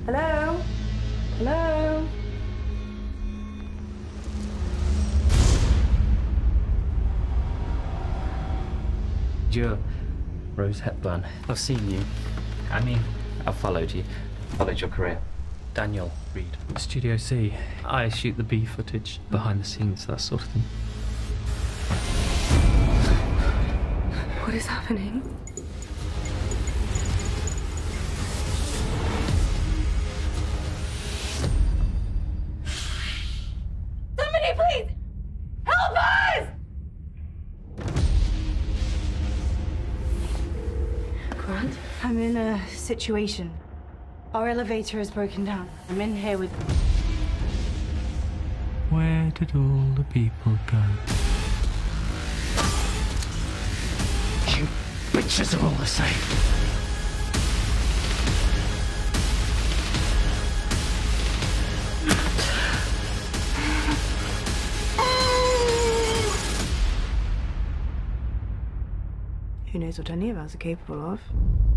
Hello? Hello? You're Rose Hepburn. I've seen you. I've followed you. Followed your career. Daniel Reed. Studio C. I shoot the B footage, behind the scenes, that sort of thing. What is happening? Somebody please! Help us! Grant, I'm in a situation. Our elevator is broken down. I'm in here with... Where did all the people go? You bitches are all the same. Who knows what any of us are capable of?